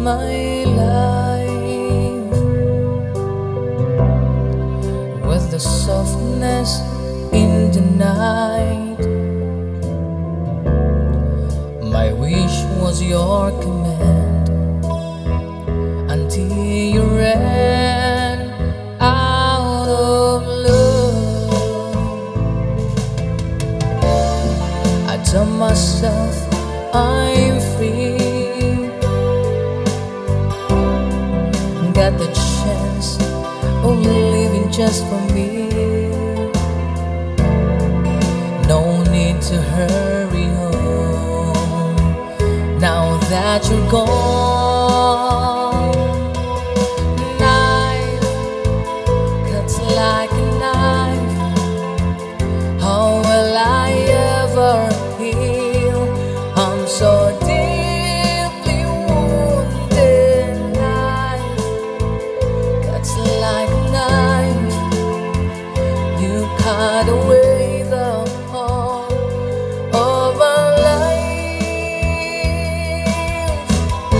my life with the softness in the night. My wish was your command until you ran out of love. I tell myself I'm free, got the chance of living just for me. No need to hurry home now that you're gone. Knife cuts like a knife. How will I ever heal? I'm so deeply wounded. Knife cuts like a knife. You cut away the whole of our life.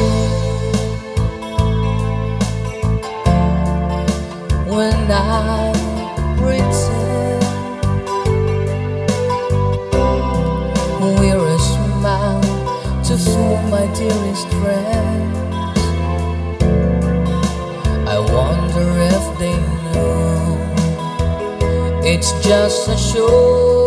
When I pretend we're a smile to fool my dearest friends, I wonder if they know it's just a show.